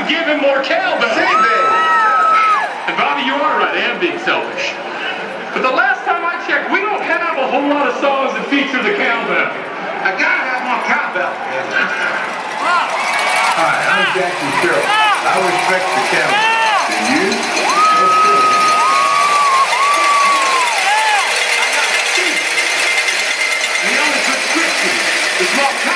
could give him more cowbell. And Bobby, you are right. I am being selfish. But the last time I checked, we don't have a whole lot of songs that feature the cowbell. I gotta have more cowbell. Hi, I'm Jackie Sherrill. I respect the cowbell. Do you? The only prescription is more cowbell.